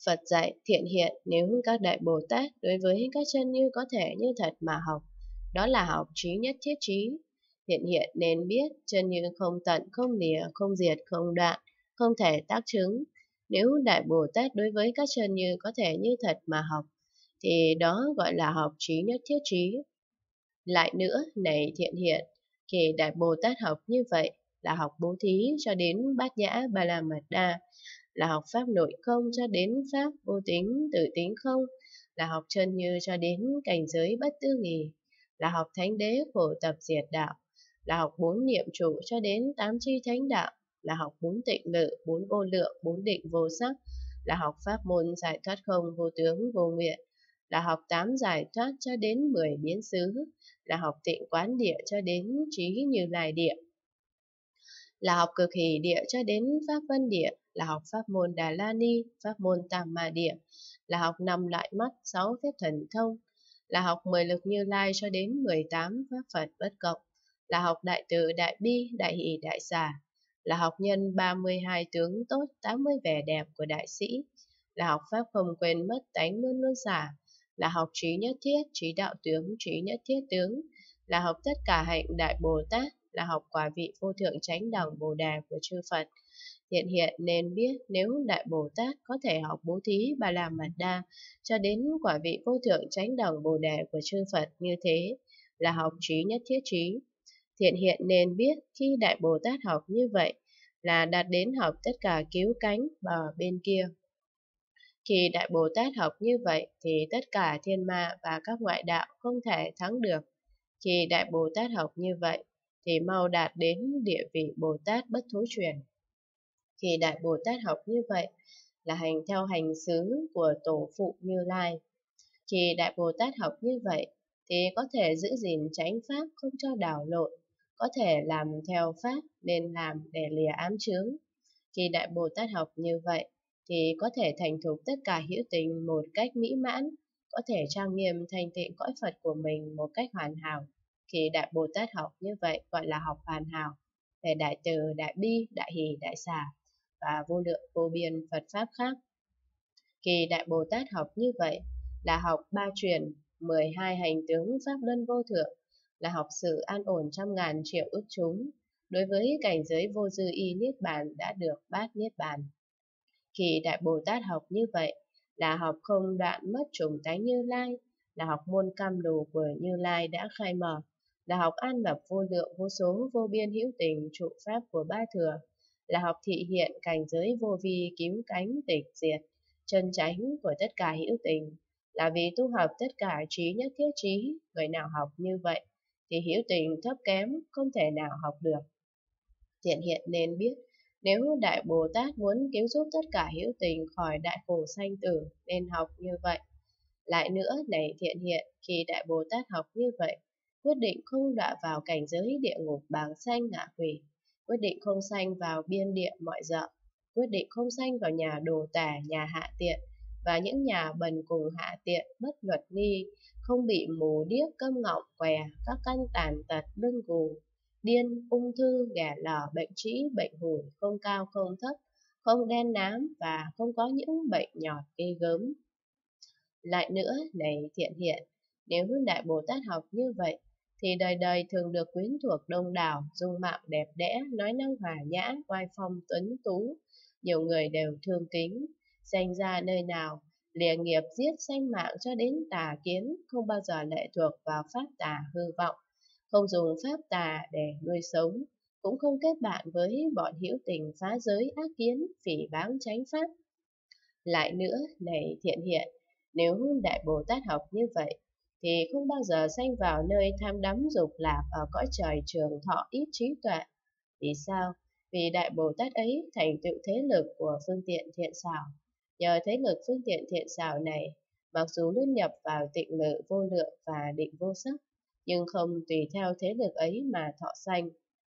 Phật dạy thiện hiện nếu các đại Bồ Tát đối với các chân như có thể như thật mà học, đó là học trí nhất thiết trí. Thiện hiện nên biết chân như không tận, không lìa, không diệt, không đoạn, không thể tác chứng. Nếu đại Bồ Tát đối với các chân như có thể như thật mà học, thì đó gọi là học trí nhất thiết trí. Lại nữa, này thiện hiện, khi đại Bồ Tát học như vậy là học bố thí cho đến bát nhã ba la mật đa, là học pháp nội không cho đến pháp vô tính tự tính không, là học chân như cho đến cảnh giới bất tư nghì, là học thánh đế khổ tập diệt đạo, là học bốn niệm trụ cho đến tám chi thánh đạo, là học bốn tịnh lự, bốn vô lượng, bốn định vô sắc, là học pháp môn giải thoát không vô tướng vô nguyện, là học tám giải thoát cho đến 10 biến xứ, là học tịnh quán địa cho đến trí như lai địa, là học cực hỷ địa cho đến pháp vân địa, là học pháp môn Đà La Ni, pháp môn Tam Ma địa, là học 5 loại mắt, 6 phép thần thông, là học 10 lực Như Lai cho đến 18 pháp Phật bất cộng, là học đại từ, đại bi, đại hỷ, đại xả, là học nhân 32 tướng tốt, 80 vẻ đẹp của đại sĩ, là học pháp không quên mất tánh luôn luôn xả, là học trí nhất thiết, trí đạo tướng, trí nhất thiết tướng, là học tất cả hạnh đại Bồ Tát, là học quả vị vô thượng chánh đẳng Bồ Đề của chư Phật. Thiện hiện nên biết nếu đại Bồ Tát có thể học bố thí Ba La Mật Đa cho đến quả vị vô thượng chánh đẳng Bồ Đề của chư Phật như thế, là học trí nhất thiết trí. Thiện hiện nên biết khi đại Bồ Tát học như vậy là đạt đến học tất cả cứu cánh bờ bên kia. Khi đại Bồ Tát học như vậy thì tất cả thiên ma và các ngoại đạo không thể thắng được. Khi đại Bồ Tát học như vậy thì mau đạt đến địa vị Bồ Tát bất thối chuyển. Khi đại Bồ Tát học như vậy là hành theo hành xứ của tổ phụ Như Lai. Khi đại Bồ Tát học như vậy thì có thể giữ gìn chánh pháp không cho đảo lộn, có thể làm theo pháp nên làm để lìa ám chướng. Khi đại Bồ Tát học như vậy thì có thể thành thục tất cả hữu tình một cách mỹ mãn, có thể trang nghiêm thanh tịnh cõi Phật của mình một cách hoàn hảo. Khi đại Bồ Tát học như vậy gọi là học hoàn hảo, về đại từ, đại bi, đại hỷ, đại xả và vô lượng vô biên Phật pháp khác. Khi đại Bồ Tát học như vậy là học ba truyền, 12 hành tướng pháp luân vô thượng, là học sự an ổn trăm ngàn triệu ức chúng. Đối với cảnh giới vô dư y niết bàn đã được bát niết bàn. Khi đại Bồ Tát học như vậy là học không đoạn mất chủng tánh Như Lai, là học môn cam đồ của Như Lai đã khai mở, là học an lập vô lượng vô số vô biên hữu tình trụ pháp của ba thừa, là học thị hiện cảnh giới vô vi cứu cánh tịch diệt chân chánh của tất cả hữu tình, là vì tu học tất cả trí nhất thiết trí. Người nào học như vậy thì hữu tình thấp kém không thể nào học được. Thiện hiện nên biết nếu đại Bồ Tát muốn cứu giúp tất cả hữu tình khỏi đại khổ sanh tử nên học như vậy. Lại nữa, này thiện hiện, khi đại Bồ Tát học như vậy, quyết định không đọa vào cảnh giới địa ngục bàng sanh ngạ quỷ, quyết định không sanh vào biên địa mọi dợ, quyết định không sanh vào nhà đồ tể, nhà hạ tiện và những nhà bần cùng hạ tiện bất luật nghi, không bị mù điếc câm ngọng què, các căn tàn tật lưng gù, điên, ung thư, ghẻ lở, bệnh trĩ, bệnh hủi, không cao không thấp, không đen nám và không có những bệnh nhọt ghê gớm. Lại nữa, này thiện hiện, nếu đại Bồ Tát học như vậy, thì đời đời thường được quyến thuộc đông đảo, dung mạo đẹp đẽ, nói năng hòa nhã, oai phong tuấn tú, nhiều người đều thương kính, sanh ra nơi nào, lìa nghiệp giết sanh mạng cho đến tà kiến, không bao giờ lệ thuộc vào pháp tà hư vọng, không dùng pháp tà để nuôi sống, cũng không kết bạn với bọn hữu tình phá giới ác kiến, phỉ báng chánh pháp. Lại nữa, này thiện hiện, nếu đại Bồ Tát học như vậy, thì không bao giờ sanh vào nơi tham đắm dục lạc ở cõi trời trường thọ ít trí tuệ. Vì sao? Vì đại Bồ Tát ấy thành tựu thế lực của phương tiện thiện xảo. Nhờ thế lực phương tiện thiện xảo này, mặc dù luôn nhập vào tịnh lự vô lượng và định vô sắc, nhưng không tùy theo thế lực ấy mà thọ sanh.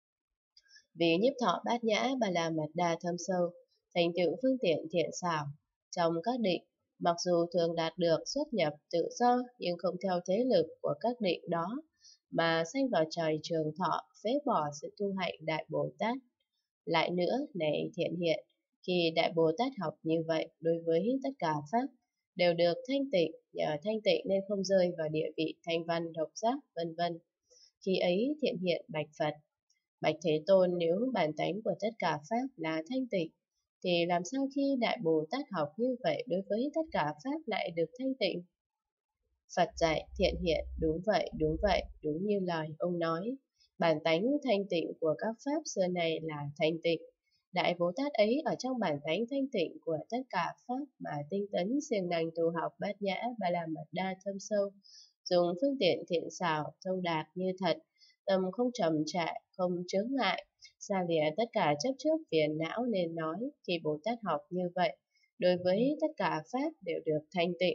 Vì nhiếp thọ bát nhã ba la mật đa thâm sâu, thành tựu phương tiện thiện xảo, trong các định, mặc dù thường đạt được xuất nhập tự do nhưng không theo thế lực của các định đó mà sanh vào trời trường thọ, phế bỏ sự tu hạnh đại Bồ Tát. Lại nữa, này thiện hiện, Khi Đại Bồ Tát học như vậy đối với tất cả Pháp đều được thanh tịnh, nhờ thanh tịnh nên không rơi vào địa vị thanh văn độc giác, vân vân. Khi ấy thiện hiện bạch Phật: Bạch Thế Tôn, nếu bản tánh của tất cả Pháp là thanh tịnh, thì làm sao khi Đại Bồ Tát học như vậy đối với tất cả Pháp lại được thanh tịnh? Phật dạy: Thiện hiện, đúng vậy, đúng như lời ông nói. Bản tánh thanh tịnh của các Pháp xưa này là thanh tịnh. Đại Bồ Tát ấy ở trong bản tánh thanh tịnh của tất cả Pháp mà tinh tấn siêng năng tu học Bát Nhã Ba La Mật Đa thâm sâu, dùng phương tiện thiện xảo, thông đạt như thật, tâm không trầm trại, không chướng ngại, xa lìa tất cả chấp trước phiền não, nên nói khi Bồ Tát học như vậy, đối với tất cả Pháp đều được thanh tịnh.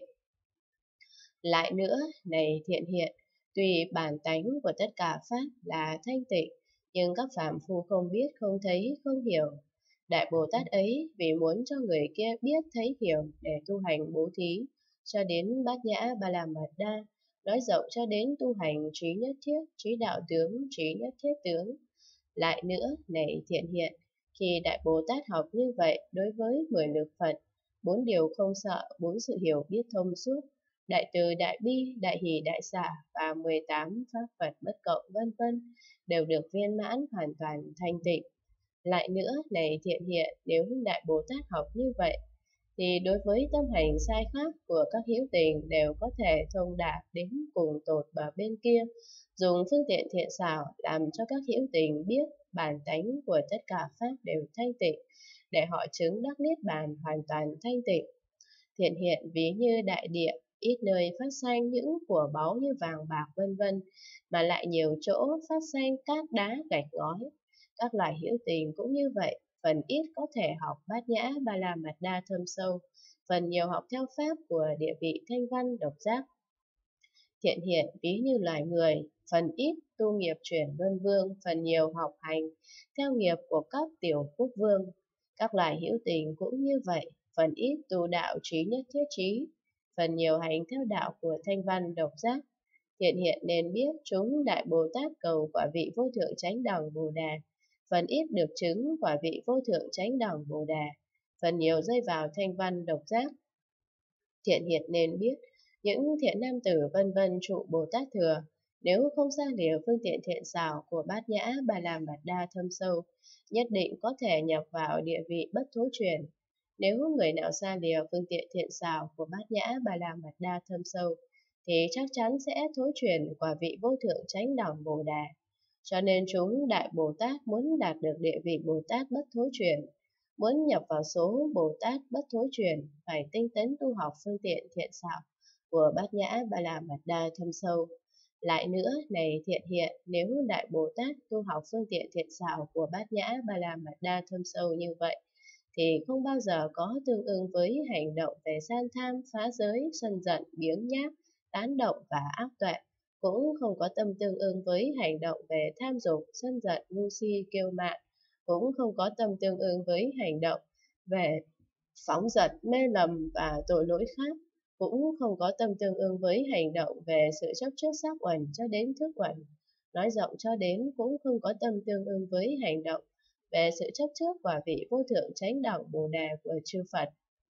Lại nữa, này thiện hiện, tuy bản tánh của tất cả Pháp là thanh tịnh, nhưng các phàm phu không biết, không thấy, không hiểu. Đại Bồ Tát ấy vì muốn cho người kia biết, thấy, hiểu để tu hành bố thí, cho đến Bát Nhã Ba La Mật Đa, nói rộng cho đến tu hành trí nhất thiết, trí đạo tướng, trí nhất thiết tướng. Lại nữa, này thiện hiện, khi Đại Bồ Tát học như vậy đối với 10 lực Phật, 4 điều không sợ, 4 sự hiểu biết thông suốt, đại từ, đại bi, đại hỷ, đại xả và 18 pháp Phật bất cộng, vân vân, đều được viên mãn hoàn toàn thanh tịnh. Lại nữa, này thiện hiện, nếu Đại Bồ Tát học như vậy, thì đối với tâm hành sai khác của các hữu tình đều có thể thông đạt đến cùng tột bờ bên kia, dùng phương tiện thiện xảo làm cho các hữu tình biết bản tánh của tất cả Pháp đều thanh tịnh, để họ chứng đắc niết bàn hoàn toàn thanh tịnh. Thiện hiện ví như đại địa, ít nơi phát sanh những của báu như vàng bạc vân vân, mà lại nhiều chỗ phát sanh cát đá gạch ngói. Các loài hữu tình cũng như vậy, phần ít có thể học Bát Nhã Ba La Mật Đa thâm sâu, phần nhiều học theo pháp của địa vị thanh văn độc giác. Thiện hiện ví như loài người, phần ít tu nghiệp chuyển luân vương, phần nhiều học hành theo nghiệp của các tiểu quốc vương. Các loài hữu tình cũng như vậy, phần ít tu đạo trí nhất thiết trí, phần nhiều hành theo đạo của thanh văn độc giác. Thiện hiện nên biết chúng Đại Bồ Tát cầu quả vị vô thượng chánh đẳng Bồ Đà, phần ít được chứng quả vị vô thượng chánh đẳng Bồ Đà, phần nhiều rơi vào thanh văn độc giác. Thiện hiện nên biết những thiện nam tử vân vân trụ Bồ Tát thừa, nếu không xa lìa phương tiện thiện xảo của Bát Nhã Ba La Mật Đa thâm sâu, nhất định có thể nhập vào địa vị bất thối chuyển. Nếu người nào xa lìa phương tiện thiện xảo của Bát Nhã Ba La Mật Đa thâm sâu, thì chắc chắn sẽ thối chuyển quả vị vô thượng chánh đẳng Bồ Đà. Cho nên chúng Đại Bồ Tát muốn đạt được địa vị Bồ Tát bất thối chuyển, muốn nhập vào số Bồ Tát bất thối chuyển, phải tinh tấn tu học phương tiện thiện xảo của Bát Nhã Ba La Mật Đa thâm sâu. Lại nữa, này thiện hiện, nếu Đại Bồ Tát tu học phương tiện thiện xảo của Bát Nhã Ba La Mật Đa thâm sâu như vậy, thì không bao giờ có tương ưng với hành động về gian tham, phá giới, sân giận, biếng nhác, tán động và ác tuệ, cũng không có tâm tương ưng với hành động về tham dục, sân giận, ngu si, kiêu mạn, cũng không có tâm tương ưng với hành động về phóng dật, mê lầm và tội lỗi khác, cũng không có tâm tương ưng với hành động về sự chấp trước sắc uẩn cho đến thức uẩn, nói rộng cho đến cũng không có tâm tương ưng với hành động về sự chấp trước quả vị vô thượng chánh đẳng Bồ Đề của chư Phật.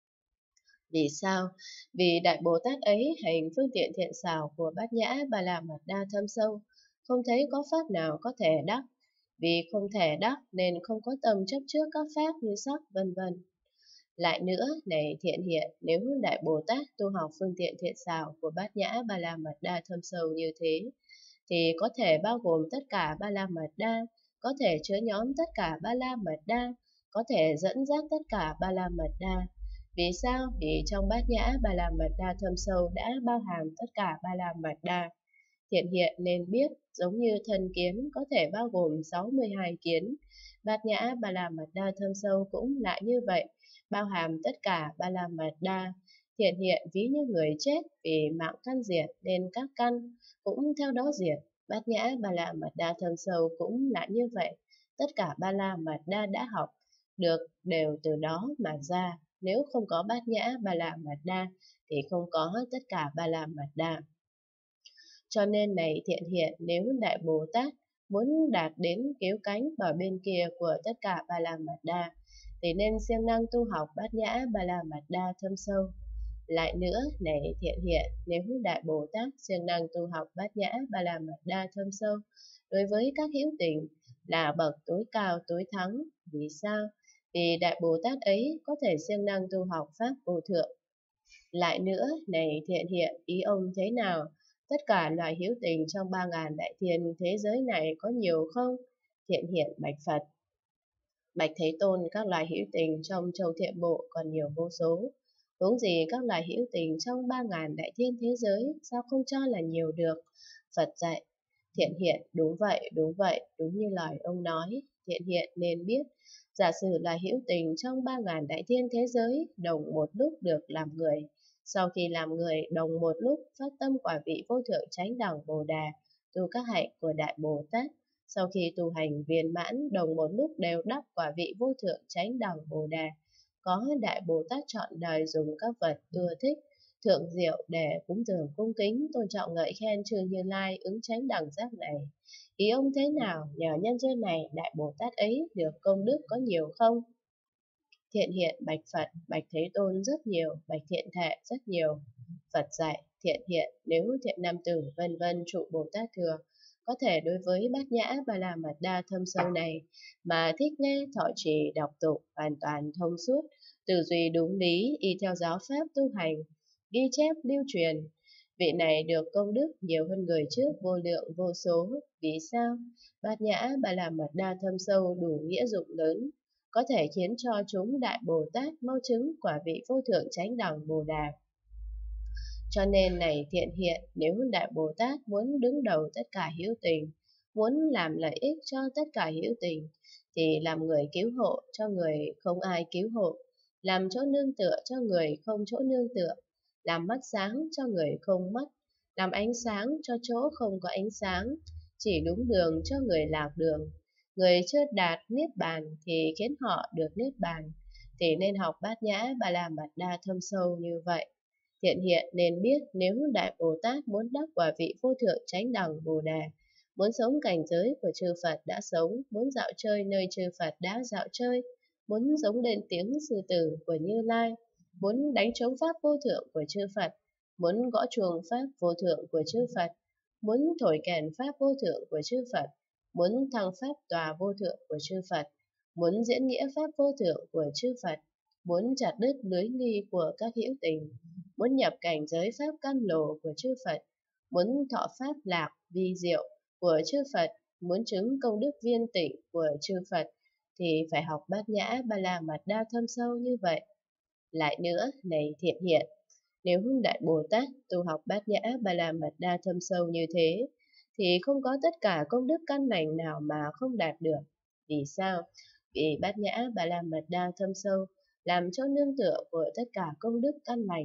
Vì sao? Vì Đại Bồ Tát ấy hành phương tiện thiện xảo của Bát Nhã Ba La Mật Đa thâm sâu, không thấy có pháp nào có thể đắc. Vì không thể đắc nên không có tâm chấp trước các pháp như sắc, vân vân. Lại nữa, này thiện hiện, nếu Đại Bồ Tát tu học phương tiện thiện xảo của Bát Nhã Ba La Mật Đa thâm sâu như thế, thì có thể bao gồm tất cả Ba La Mật Đa, có thể chứa nhóm tất cả Ba La Mật Đa, có thể dẫn dắt tất cả Ba La Mật Đa. Vì sao? Vì trong Bát Nhã Ba La Mật Đa thâm sâu đã bao hàm tất cả Ba La Mật Đa. Thiện hiện nên biết, giống như thân kiến có thể bao gồm 62 kiến, Bát Nhã Ba La Mật Đa thâm sâu cũng lại như vậy, bao hàm tất cả Ba La Mật Đa. Thiện hiện ví như người chết vì mạng căn diệt nên các căn cũng theo đó diệt. Bát Nhã Ba La Mật Đa thâm sâu cũng lại như vậy, tất cả Ba La Mật Đa đã học được đều từ đó mà ra. Nếu không có Bát Nhã Ba La Mật Đa thì không có tất cả Ba La Mật Đa. Cho nên này thiện hiện, nếu Đại Bồ Tát muốn đạt đến cứu cánh bờ bên kia của tất cả Ba La Mật Đa, thì nên siêng năng tu học Bát Nhã Ba La Mật Đa thâm sâu. Lại nữa, này thiện hiện, nếu Đại Bồ Tát siêng năng tu học Bát Nhã Ba La Mật Đa thâm sâu, đối với các hữu tình là bậc tối cao tối thắng. Vì sao? Vì Đại Bồ Tát ấy có thể siêng năng tu học Pháp vô thượng. Lại nữa, này thiện hiện, ý ông thế nào? Tất cả loài hữu tình trong 3.000 đại thiên thế giới này có nhiều không? Thiện hiện bạch Phật. Bạch Thế Tôn, các loài hữu tình trong châu Thiện Bộ còn nhiều vô số. Huống gì các loài hữu tình trong 3.000 đại thiên thế giới, sao không cho là nhiều được? Phật dạy, thiện hiện, đúng vậy, đúng như lời ông nói. Thiện hiện nên biết, giả sử là hữu tình trong 3.000 đại thiên thế giới đồng một lúc được làm người. Sau khi làm người đồng một lúc phát tâm quả vị vô thượng chánh đẳng Bồ Đà, tu các hạnh của Đại Bồ Tát. Sau khi tu hành viên mãn đồng một lúc đều đắc quả vị vô thượng chánh đẳng Bồ Đà. Có Đại Bồ Tát chọn đời dùng các vật ưa thích, thượng diệu để cúng dường cung kính, tôn trọng ngợi khen chư Như Lai ứng chánh đẳng giác này. Ý ông thế nào? Nhờ nhân duyên này, Đại Bồ Tát ấy được công đức có nhiều không? Thiện hiện bạch Phật, bạch Thế Tôn rất nhiều, bạch Thiện Thệ rất nhiều. Phật dạy, thiện hiện, nếu thiện nam tử vân vân trụ Bồ Tát thừa, có thể đối với Bát Nhã Ba La Mật Đa thâm sâu này mà thích nghe thọ trì đọc tụng hoàn toàn thông suốt, tư duy đúng lý, y theo giáo pháp tu hành, ghi chép lưu truyền. Vị này được công đức nhiều hơn người trước vô lượng vô số. Vì sao? Bát Nhã Ba La Mật Đa thâm sâu đủ nghĩa dụng lớn, có thể khiến cho chúng Đại Bồ Tát mau chứng quả vị vô thượng chánh đẳng Bồ Đà. Cho nên này thiện hiện, nếu Đại Bồ Tát muốn đứng đầu tất cả hữu tình, muốn làm lợi ích cho tất cả hữu tình, thì làm người cứu hộ cho người không ai cứu hộ, làm chỗ nương tựa cho người không chỗ nương tựa, làm mắt sáng cho người không mắt, làm ánh sáng cho chỗ không có ánh sáng, chỉ đúng đường cho người lạc đường. Người chưa đạt Niết Bàn thì khiến họ được Niết Bàn, thì nên học Bát Nhã Ba La Mật Đa thâm sâu như vậy. Thiện hiện nên biết, nếu Đại Bồ Tát muốn đắc quả vị vô thượng chánh đẳng Bồ Đà, muốn sống cảnh giới của chư Phật đã sống, muốn dạo chơi nơi chư Phật đã dạo chơi, muốn giống lên tiếng sư tử của Như Lai, muốn đánh trống pháp vô thượng của chư Phật, muốn gõ chuông pháp vô thượng của chư Phật, muốn thổi kèn pháp vô thượng của chư Phật, muốn thăng pháp tòa vô thượng của chư Phật, muốn diễn nghĩa pháp vô thượng của chư Phật, muốn chặt đứt lưới ly của các hữu tình, muốn nhập cảnh giới pháp căn lồ của chư Phật, muốn thọ pháp lạc vi diệu của chư Phật, muốn chứng công đức viên tịnh của chư Phật, thì phải học Bát Nhã Ba La Mật Đa thâm sâu như vậy. Lại nữa, này thiện hiện, nếu Đại Bồ Tát tu học Bát Nhã Ba La Mật Đa thâm sâu như thế, thì không có tất cả công đức căn lành nào mà không đạt được. Vì sao? Vì Bát Nhã Ba La Mật Đa thâm sâu làm chỗ nương tựa của tất cả công đức căn lành.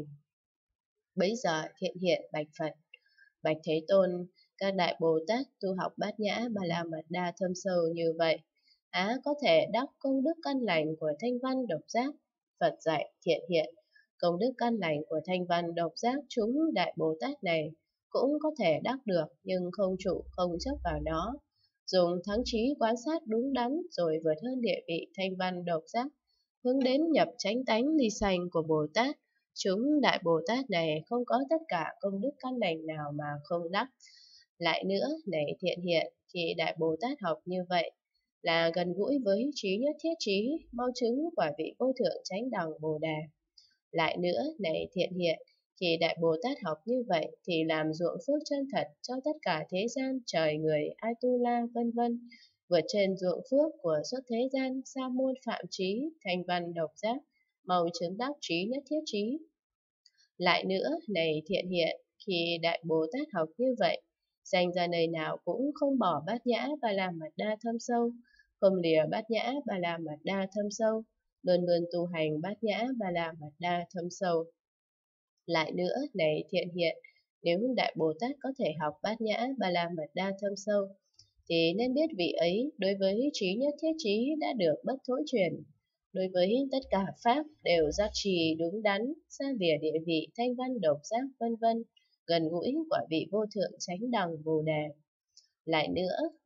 Bấy giờ thiện hiện bạch Phật, bạch Thế Tôn, các Đại Bồ Tát tu học Bát Nhã Ba La Mật Đa thâm sâu như vậy, có thể đắc công đức căn lành của thanh văn độc giác. Phật dạy thiện hiện, công đức căn lành của thanh văn độc giác chúng Đại Bồ Tát này cũng có thể đắc được, nhưng không trụ không chấp vào nó. Dùng thắng trí quan sát đúng đắn rồi vượt hơn địa vị thanh văn độc giác, hướng đến nhập chánh tánh ly sanh của Bồ Tát. Chúng Đại Bồ Tát này không có tất cả công đức căn lành nào mà không đắc. Lại nữa, này thiện hiện, khi Đại Bồ Tát học như vậy, là gần gũi với trí nhất thiết trí, mau chứng quả vị vô thượng chánh đẳng Bồ Đà. Lại nữa, này thiện hiện, khi Đại Bồ Tát học như vậy, thì làm ruộng phước chân thật cho tất cả thế gian, trời người, Atula, vân vân, vượt trên ruộng phước của xuất thế gian, sa môn phạm trí, thanh văn độc giác, mau chứng đắc trí nhất thiết trí. Lại nữa, này thiện hiện, khi Đại Bồ Tát học như vậy, sanh ra nơi nào cũng không bỏ Bát Nhã Ba La Mật Đa thâm sâu, không lìa Bát Nhã Ba La Mật Đa thâm sâu, luôn luôn tu hành Bát Nhã Ba La Mật Đa thâm sâu. Lại nữa, này thiện hiện, nếu Đại Bồ Tát có thể học Bát Nhã Ba La Mật Đa thâm sâu, thì nên biết vị ấy đối với trí nhất thiết trí đã được bất thối chuyển. Đối với tất cả pháp đều giác trì đúng đắn, xa lìa địa vị thanh văn độc giác vân vân, gần gũi quả vị vô thượng chánh đẳng Bồ Đề. Lại nữa,